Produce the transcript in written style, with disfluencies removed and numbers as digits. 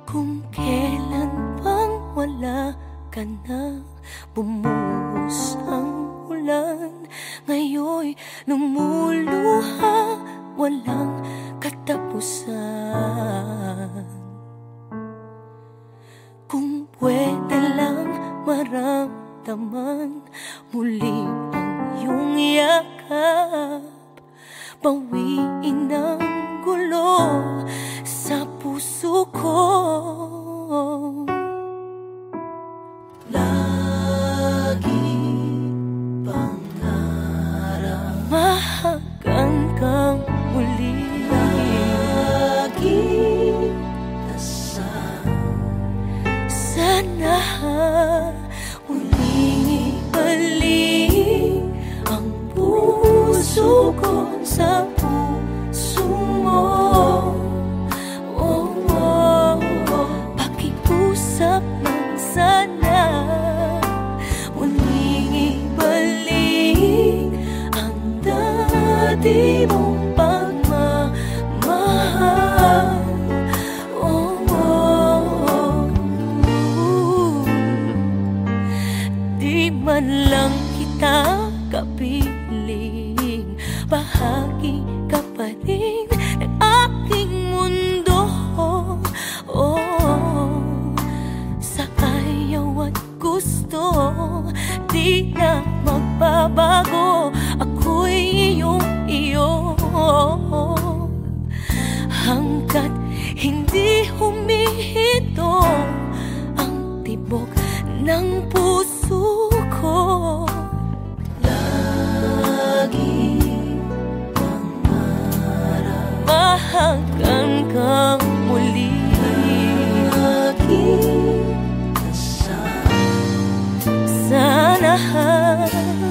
Kung kailan bang wala ka na, bumuhos ang ulan, ngayon'y lumuluha, walang katapusan. Kung pwede lang maramdaman muli ang iyong yakap, bawiin ang gulo sa puso ko. Lagi pangarap mahagan kang muli. Lagi dasal sana muling ibalik ang puso ko sa puso mo. Pakiusap lang sana muling ibalik ang dati mong pagmamahal. Di man lang kita kapiling, bahagi ka pa rin ng aking mundo. Sa ayaw at gusto, di na magbabago, ako'y iyong-iyo. Hanggat hindi humihito ang tibok ng puso ko, lagi pangarap mahagan kang muli. Lagi dasal sana